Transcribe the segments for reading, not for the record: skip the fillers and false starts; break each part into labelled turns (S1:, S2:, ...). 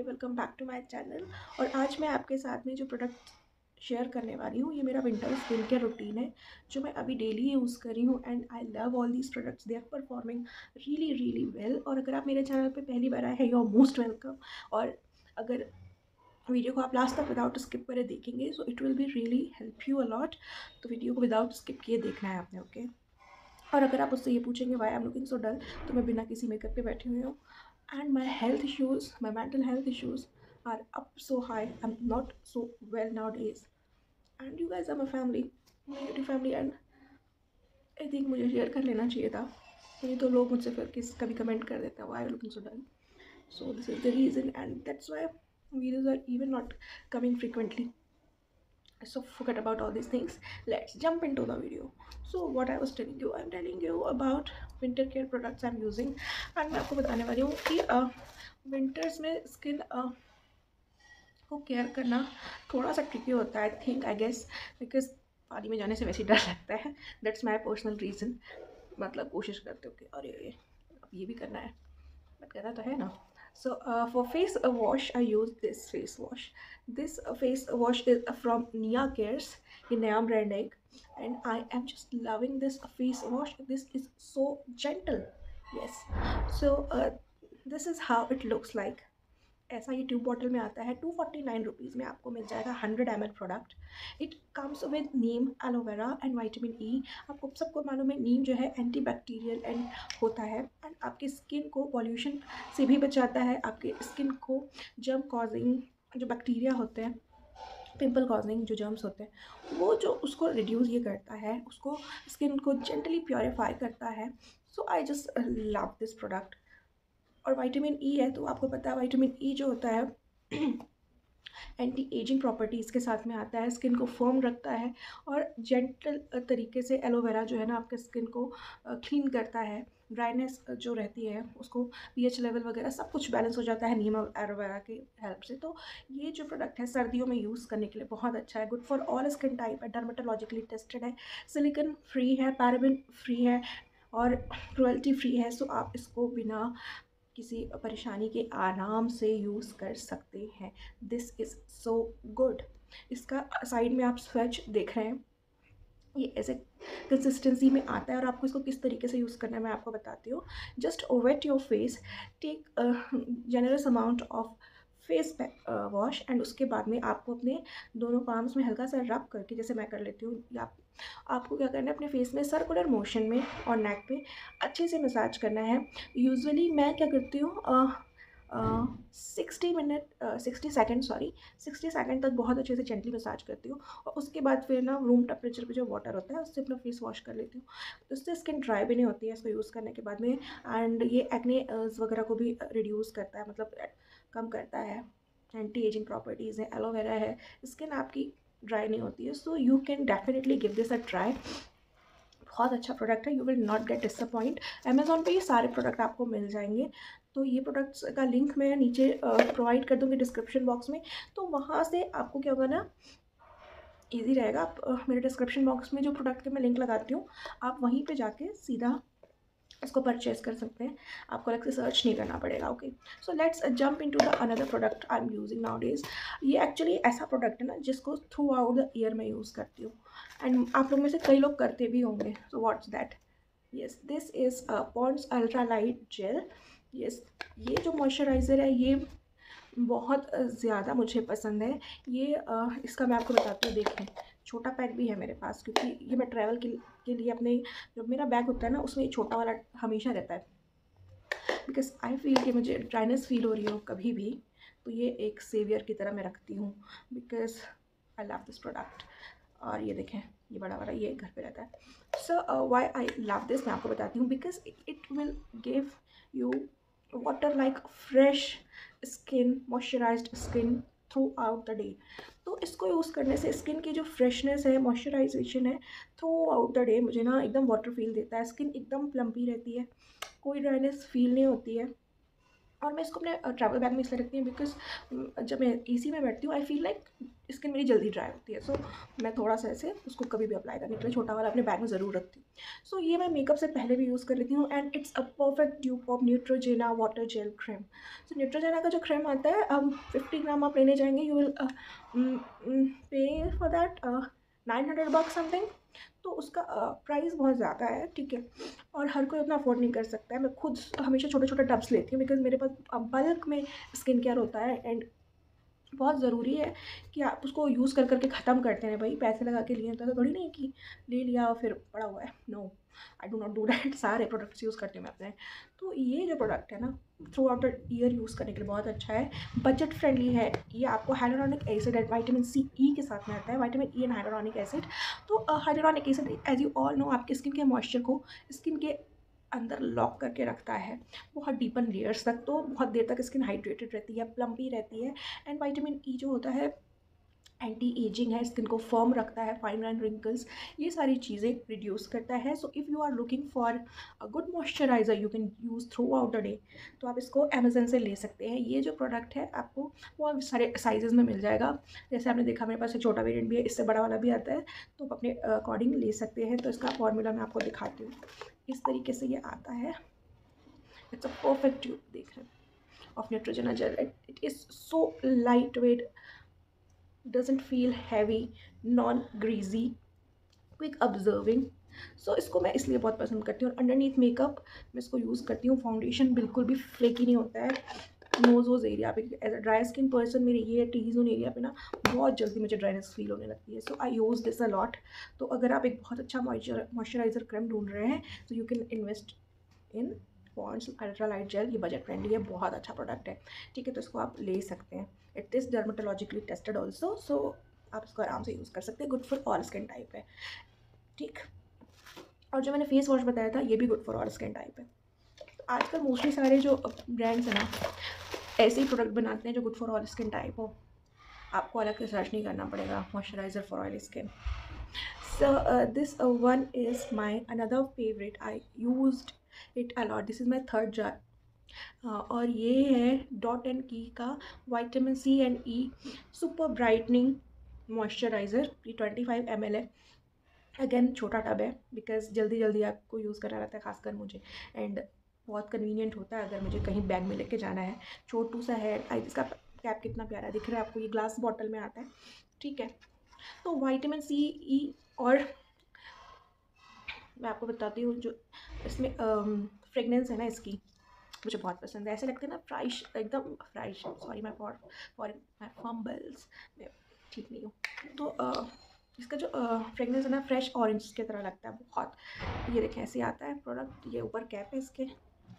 S1: Welcome back to my channel. और आज मैं आपके साथ में जो प्रोडक्ट शेयर करने वाली हूँ, ये मेरा विंटर स्किन केयर रूटीन है जो मैं अभी डेली यूज़ कर रही हूँ। And I love all these products, they are performing really really well. और अगर आप मेरे चैनल पे पहली बार आए हैं, यू आर मोस्ट वेलकम। और अगर वीडियो को आप लास्ट तक विदाउट स्किप करे देखेंगे, so it will be really help you a lot. तो वीडियो को विदाउट स्किप किए देखना है आपने, ओके। और अगर आप उससे ये पूछेंगे why I am looking so dull, तो मैं बिना किसी मेकअप के बैठी हुई हूँ। And my health issues, my mental health issues are up so high. I'm not so well nowadays. And you guys are my family, my YouTube family, and I think मुझे share कर लेना चाहिए था। नहीं तो लोग मुझसे फिर कभी कमेंट कर देते हैं, why are you looking so dull? So this is the reason, and that's why videos are even not coming frequently. So forget about all these things, let's jump into the video. So what I was telling you, I'm telling you about winter care products I'm using. And मैं आपको बताने वाली हूँ कि winters में skin को care करना थोड़ा सा ट्रिकी होता है, I think, I guess, because पानी में जाने से वैसे ही डर लगता है। That's my personal reason. मतलब कोशिश करते हो कि अरे अब ये भी करना है, बट करना तो है ना। So for face wash, I use this face wash. This face wash is from Nia Cares. ये नया brand है, and I am just loving this face wash. This is so gentle. Yes. So this is how it looks like. ऐसा ये tube bottle में आता है। 249 rupees में आपको मिल जाएगा 100 ml product. It comes with neem, aloe vera and vitamin E. आपको सबको मालूम है नीम जो है एंटी बैक्टीरियल एंड होता है, एंड आपकी स्किन को पॉल्यूशन से भी बचाता है। आपके स्किन को जर्म कॉजिंग जो बैक्टीरिया होते हैं, पिंपल कॉजिंग जो जर्म्स होते हैं, वो जो उसको रिड्यूस ये करता है, उसको स्किन को जेंटली प्योरीफाई करता है। So I just love this product. और विटामिन ई है, तो आपको पता है विटामिन ई जो होता है एंटी एजिंग प्रॉपर्टीज़ के साथ में आता है, स्किन को फर्म रखता है, और जेंटल तरीके से एलोवेरा जो है ना आपके स्किन को क्लीन करता है। ड्राइनेस जो रहती है उसको, पीएच लेवल वगैरह सब कुछ बैलेंस हो जाता है नीम और एलोवेरा की हेल्प से। तो ये जो प्रोडक्ट है सर्दियों में यूज़ करने के लिए बहुत अच्छा है, good for all skin type है, डर्मेटोलॉजिकली टेस्टेड है, सिलिकन फ्री है, पैराबिन फ्री है, और क्रुएल्टी फ्री है। सो आप इसको बिना किसी परेशानी के आराम से यूज़ कर सकते हैं। This is so good. इसका साइड में आप स्वैच देख रहे हैं, ये ऐसे कंसिस्टेंसी में आता है, और आपको इसको किस तरीके से यूज़ करना है मैं आपको बताती हूँ। Just wet your face, take generous amount of face wash, and उसके बाद में आपको अपने दोनों पाम्स में हल्का सा रब करके, जैसे मैं कर लेती हूँ, या आपको क्या करना है, अपने फेस में सर्कुलर मोशन में और नेक पे अच्छे से मसाज करना है। यूजुअली मैं क्या करती हूँ, 60 सेकेंड 60 सेकेंड तक बहुत अच्छे से जेंटली मसाज करती हूँ, और उसके बाद फिर ना रूम टेम्परेचर पे जो वाटर होता है उससे अपना फेस वॉश कर लेती हूँ। तो उससे स्किन ड्राई भी नहीं होती है इसको यूज़ करने के बाद में, एंड ये एक्ने वगैरह को भी रिड्यूस करता है, मतलब कम करता है। एंटी एजिंग प्रॉपर्टीज़ है, एलोवेरा है, स्किन आपकी ड्राई नहीं होती है। So you can definitely give this a try. बहुत अच्छा प्रोडक्ट है, you will not get disappoint. Amazon पे ये सारे प्रोडक्ट आपको मिल जाएंगे। तो ये प्रोडक्ट्स का लिंक मैं नीचे प्रोवाइड कर दूँगी डिस्क्रिप्शन बॉक्स में। तो वहाँ से आपको क्या होगा ना, ईजी रहेगा। आप मेरे डिस्क्रिप्शन बॉक्स में जो प्रोडक्ट के मैं लिंक लगाती हूँ, आप वहीं पे जाके सीधा इसको परचेज़ कर सकते हैं, आपको अलग से सर्च नहीं करना पड़ेगा। Okay, so let's jump into the another product I am using nowadays. ये एक्चुअली ऐसा प्रोडक्ट है ना जिसको थ्रू आउट द ईयर मैं यूज़ करती हूँ, एंड आप लोग में से कई लोग करते भी होंगे। So what's that? Yes, this is Pond's ultra light gel. Yes, ये जो मॉइस्चराइज़र है ये बहुत ज़्यादा मुझे पसंद है। ये इसका मैं आपको बताती हूँ, देखें, छोटा पैक भी है मेरे पास, क्योंकि ये मैं ट्रैवल के लिए अपने, जो मेरा बैग होता है ना उसमें ये छोटा वाला हमेशा रहता है, बिकॉज आई फील कि मुझे ड्राइनेस फील हो रही हो कभी भी, तो ये एक सेवियर की तरह मैं रखती हूँ, because I love this product. और ये देखें, ये बड़ा वाला ये घर पे रहता है। So why I love this मैं आपको बताती हूँ, because it will give you water like fresh skin, moisturised skin throughout the day. तो इसको यूज़ करने से स्किन की जो फ्रेशनेस है, मॉइस्चराइजेशन है, थ्रू आउट द डे मुझे ना एकदम वाटर फील देता है, स्किन एकदम प्लम्पी रहती है, कोई ड्राइनेस फील नहीं होती है। और मैं इसको अपने ट्रैवल बैग में इसलिए रखती हूँ बिकॉज़ जब मैं एसी में बैठती हूँ आई फ़ील लाइक स्किन मेरी जल्दी ड्राई होती है। सो मैं थोड़ा-सा ऐसे उसको कभी भी अप्लाई करने के लिए छोटा वाला अपने बैग में ज़रूर रखती हूँ। सो ये मैं मेकअप से पहले भी यूज़ कर लेती हूँ and it's a perfect dupe of Neutrogena water gel cream. So Neutrogena का जो क्रीम आता है 50 ग्राम आप लेने जाएँगे, you will pay for that $900 something. तो उसका प्राइस बहुत ज़्यादा है, ठीक है? और हर कोई उतना अफ़ोर्ड नहीं कर सकता है। मैं खुद हमेशा छोटे-छोटे टब्स लेती हूँ बिकॉज़ मेरे पास बल्क में स्किन केयर होता है एंड बहुत ज़रूरी है कि आप उसको यूज़ कर के ख़त्म करते हैं भाई। पैसे लगा के लिए हैं तो थोड़ी नहीं कि ले लिया और फिर पड़ा हुआ है। No, I do not do that. सारे प्रोडक्ट्स यूज़ करती हूँ मैं अपने। तो ये जो प्रोडक्ट है ना, throughout the year use करने के लिए बहुत अच्छा है, बजट फ्रेंडली है। ये आपको hyaluronic acid and vitamin C E के साथ में आता है, vitamin E and hyaluronic acid. तो hyaluronic acid as you all know आपके स्किन के मॉइस्चर को स्किन के अंदर लॉक करके रखता है बहुत डीपन लेयर्स तक। तो बहुत देर तक स्किन हाइड्रेटेड रहती है, प्लम्पी रहती है। एंड विटामिन ई जो होता है एंटी एजिंग है, स्किन को फर्म रखता है, फाइन लाइन रिंकल्स ये सारी चीज़ें रिड्यूस करता है। So if you are looking for a good moisturiser you can use throughout the day, तो आप इसको अमेजन से ले सकते हैं। ये जो प्रोडक्ट है आपको बहुत सारे साइजेज़ में मिल जाएगा। जैसे आपने देखा मेरे पास एक छोटा वेरिएंट भी है, इससे बड़ा वाला भी आता है, तो आप अपने अकॉर्डिंग ले सकते हैं। तो इसका फॉर्मूला मैं आपको दिखाती हूँ। इस तरीके से ये आता है। इट्स अ परफेक्ट ट्यूब, देख रहे हैं, of Neutrogena gel. It is so light weight, doesn't feel heavy, non greasy, quick absorbing. सो इसको मैं इसलिए बहुत पसंद करती हूँ। और अंडरनीथ मेकअप मैं इसको यूज़ करती हूँ। फाउंडेशन बिल्कुल भी फ्लेकी नहीं होता है। नोज वोज एरिया पे as a dry skin person मेरे ये टी जोन एरिया पे ना बहुत जल्दी मुझे ड्राइनेस फील होने लगती है। So I use this a lot. तो अगर आप एक बहुत अच्छा मॉइस्चराइजर क्रीम ढूंढ रहे हैं तो you can invest in Pond's ultra light gel. ये बजट फ्रेंडली है, बहुत अच्छा प्रोडक्ट है, ठीक है? तो इसको आप ले सकते हैं। It is dermatologically tested also, so आप इसको आराम से यूज़ कर सकते हैं। Good for all skin type है, ठीक। और जो मैंने फेस वॉश बताया था ये भी good for all skin type है। तो आजकल मोस्टली सारे जो ब्रांड्स हैं ना ऐसे ही प्रोडक्ट बनाते हैं जो good for all skin type हो। आपको अलग से सर्च नहीं करना पड़ेगा moisturiser for oil skin. So this one is my another favorite. I used it a lot. This is my third jar. और ये है डॉट एंड की का vitamin C and E super brightening moisturiser. ये 25 ml है। Again छोटा tub है because जल्दी जल्दी आपको यूज़ करना रहता है, खासकर मुझे। एंड बहुत कन्वीनियंट होता है अगर मुझे कहीं बैग में लेके जाना है। छोटू सा है। इसका कैप कितना प्यारा दिख रहा है आपको, ये ग्लास बॉटल में आता है, ठीक है? तो विटामिन सी ई। और मैं आपको बताती हूँ जो इसमें फ्रेगनेंस है ना इसकी, मुझे बहुत पसंद है। ऐसे लगते हैं ना फ्राइश, एकदम फ्राइश। सॉरी मैं फॉर माई फम्बल्स, मैं ठीक नहीं हूँ। तो इसका जो फ्रेगनेंस है ना फ्रेश ऑरेंज की तरह लगता है बहुत। ये देखें ऐसे आता है प्रोडक्ट। ये ऊपर कैप है इसके,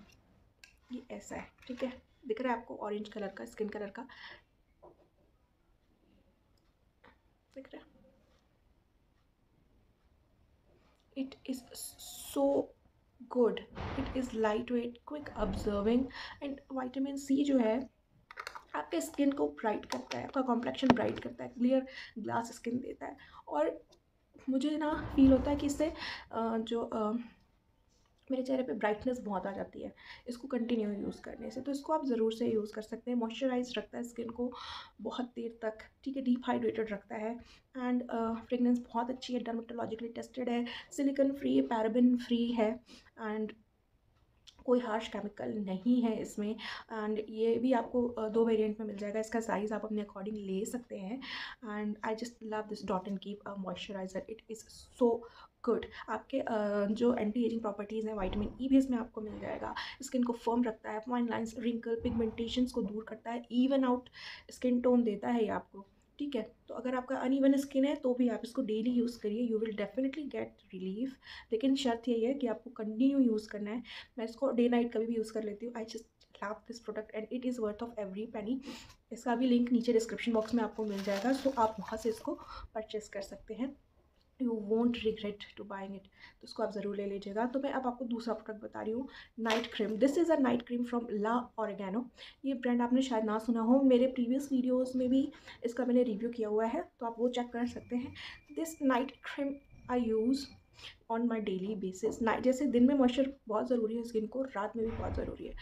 S1: ये ऐसा है, ठीक है? दिख रहा है आपको ऑरेंज कलर का, स्किन कलर का दिख रहा है? It is so good. It is light weight, quick absorbing. And vitamin C जो है आपके स्किन को ब्राइट करता है, आपका कॉम्प्लेक्शन ब्राइट करता है, क्लियर ग्लास स्किन देता है। और मुझे ना फील होता है कि इससे जो मेरे चेहरे पे ब्राइटनेस बहुत आ जाती है इसको कंटिन्यू यूज़ करने से। तो इसको आप ज़रूर से यूज़ कर सकते हैं। मॉइस्चराइज रखता है स्किन को बहुत देर तक, ठीक है? डीप हाइड्रेटेड रखता है। एंड फ्रेगनेंस बहुत अच्छी है, डर्माटोलॉजिकली टेस्टेड है, सिलिकॉन फ्री, पैराबेन फ्री है। एंड कोई हार्श केमिकल नहीं है इसमें। एंड ये भी आपको 2 वेरिएंट में मिल जाएगा। इसका साइज़ आप अपने अकॉर्डिंग ले सकते हैं। And I just love this dot and key moisturiser. It is so good. आपके जो एंटी एजिंग प्रॉपर्टीज़ हैं विटामिन ई भी इसमें आपको मिल जाएगा। स्किन को फर्म रखता है, फाइन लाइन्स, रिंकल, पिगमेंटेशंस को दूर करता है, इवन आउट स्किन टोन देता है ये आपको, ठीक है? तो अगर आपका अनइवन स्किन है तो भी आप इसको डेली यूज़ करिए, you will definitely get relief. लेकिन शर्त यही है कि आपको कंटिन्यू यूज़ करना है। मैं इसको डे नाइट कभी भी यूज़ कर लेती हूँ। I just love this product and it is worth of every penny. इसका भी लिंक नीचे डिस्क्रिप्शन बॉक्स में आपको मिल जाएगा, सो आप वहाँ से इसको परचेस कर सकते हैं। You won't regret to buying it. तो इसको आप ज़रूर ले लीजिएगा। तो मैं अब आपको दूसरा प्रोडक्ट बता रही हूँ, night cream. This is a night cream from La Organo. ये ब्रांड आपने शायद ना सुना हो, मेरे प्रीवियस वीडियोज़ में भी इसका मैंने रिव्यू किया हुआ है, तो आप वो चेक कर सकते हैं। This night cream I use on my daily basis. Night जैसे दिन में मॉइस्चर बहुत ज़रूरी है स्किन को, रात में भी बहुत ज़रूरी है।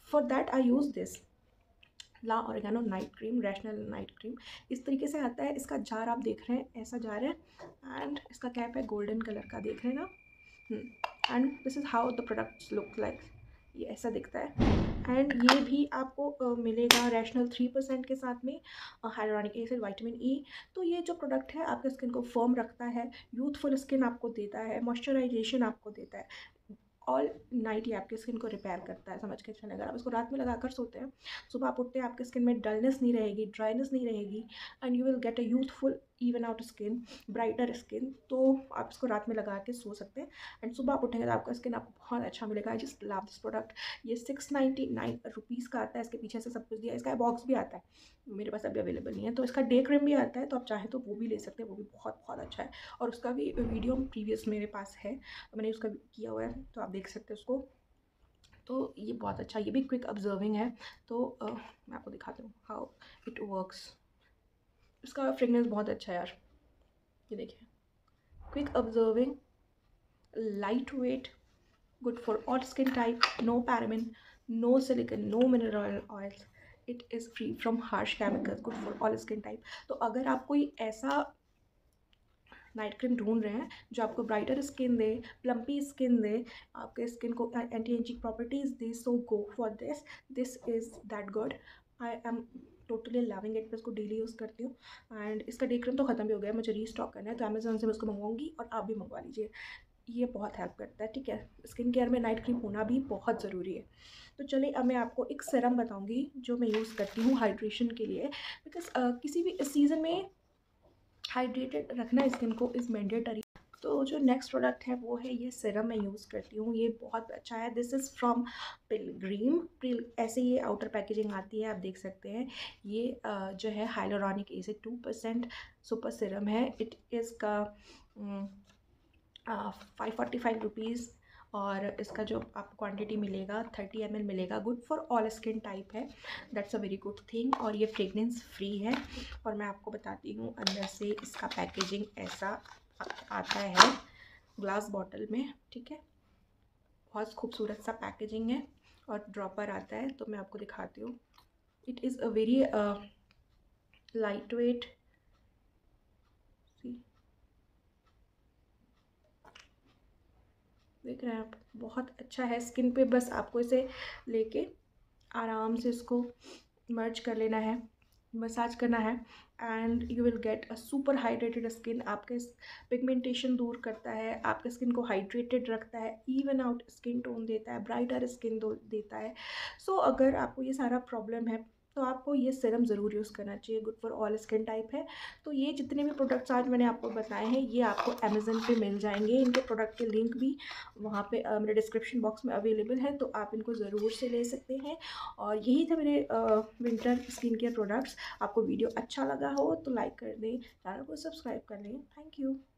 S1: For that I use this La Organo night cream, rational night cream. इस तरीके से आता है। इसका जार आप देख रहे हैं, ऐसा जार है, एंड इसका कैप है गोल्डन कलर का, देख रहे हैं ना। And this is how the products look like, ये ऐसा दिखता है। एंड ये भी आपको मिलेगा रैशनल 3% के साथ में, हाइलोरॉनिक एसिड, विटामिन ई। तो ये जो प्रोडक्ट है आपके स्किन को फर्म रखता है, यूथफुल स्किन आपको देता है, मॉइस्चराइजेशन आपको देता है, ऑल नाइट ये आपकी स्किन को रिपेयर करता है, समझ के चलें। अगर आप इसको रात में लगाकर सोते हैं, सुबह आप उठते हैं, आपके स्किन में डलनेस नहीं रहेगी, ड्राइनेस नहीं रहेगी, and you will get a youthful even out skin, brighter skin. तो आप इसको रात में लगा के सो सकते हैं, एंड सुबह आप उठेंगे तो आपका स्किन आपको बहुत अच्छा मिलेगा। I just love this product. ये 699 रुपीज़ का आता है, इसके पीछे से सब कुछ दिया। इसका बॉक्स भी आता है, मेरे पास अभी अवेलेबल नहीं है। तो इसका डे क्रीम भी आता है, तो आप चाहें तो वो भी ले सकते हैं, वो भी बहुत बहुत अच्छा है। और उसका भी वीडियो प्रीवियस मेरे पास है, तो मैंने उसका किया हुआ है, तो आप देख सकते हैं उसको। तो ये बहुत अच्छा, ये भी क्विक ऑब्जर्विंग है। तो मैं आपको दिखाती हूँ हाउ इट वर्क्स। इसका फ्रेगनेंस बहुत अच्छा है यार, ये देखिए, quick absorbing, light weight, good for all skin type, no paraben, no silicone, no mineral oils, it is free from harsh chemicals, good for all skin type। तो अगर आप कोई ऐसा नाइट क्रीम ढूंढ रहे हैं जो आपको ब्राइटर स्किन दे, प्लम्पी स्किन दे, आपके स्किन को एंटी एजिंग प्रॉपर्टीज़ दे, so go for this. This is that good, I am totally loving it. मैं इसको डेली यूज़ करती हूँ, एंड इसका डे क्रीम तो ख़त्म भी हो गया है, मुझे रीस्टॉक करना है, तो अमेजोन से मैं उसको मंगवाऊंगी और आप भी मंगवा लीजिए। ये बहुत हेल्प करता है, ठीक है। स्किन केयर में नाइट क्रीम होना भी बहुत ज़रूरी है। तो चलिए अब मैं आपको एक सीरम बताऊंगी जो मैं यूज़ करती हूँ हाइड्रेशन के लिए, बिकॉज किसी भी सीज़न में हाइड्रेटेड रखना स्किन को इज़ मैंडेटरी। तो जो नेक्स्ट प्रोडक्ट है वो है ये सीरम, मैं यूज़ करती हूँ, ये बहुत अच्छा है। दिस इज़ फ्रॉम पिलग्रीम, ऐसे ये आउटर पैकेजिंग आती है, आप देख सकते हैं। ये जो है हाइलोरॉनिक एसिड 2% सुपर सीरम है। इट इज़ का 545 रुपीज़, और इसका जो आपको क्वांटिटी मिलेगा 30 ml मिलेगा। Good for all skin type है, that's a very good thing. और ये फ्रेगनेंस फ्री है। और मैं आपको बताती हूँ अंदर से इसका पैकेजिंग ऐसा आता है, ग्लास बॉटल में, ठीक है। बहुत खूबसूरत सा पैकेजिंग है, और ड्रॉपर आता है, तो मैं आपको दिखाती हूँ। It is a very light weight, देख रहे हैं आप, बहुत अच्छा है स्किन पे। बस आपको इसे लेके आराम से इसको मर्ज कर लेना है, मसाज करना है, and you will get a super hydrated skin. आपके पिगमेंटेशन दूर करता है, आपके स्किन को हाइड्रेटेड रखता है, इवन आउट स्किन टोन देता है, ब्राइटर स्किन देता है। सो अगर आपको ये सारा प्रॉब्लम है तो आपको ये सीरम ज़रूर यूज़ करना चाहिए, good for all skin type है। तो ये जितने भी प्रोडक्ट्स आज मैंने आपको बताए हैं, ये आपको अमेज़न पे मिल जाएंगे। इनके प्रोडक्ट के लिंक भी वहाँ पे मेरे डिस्क्रिप्शन बॉक्स में अवेलेबल है, तो आप इनको ज़रूर से ले सकते हैं। और यही थे मेरे विंटर स्किन केयर प्रोडक्ट्स। आपको वीडियो अच्छा लगा हो तो लाइक कर दें, चैनल को सब्सक्राइब कर लें। Thank you.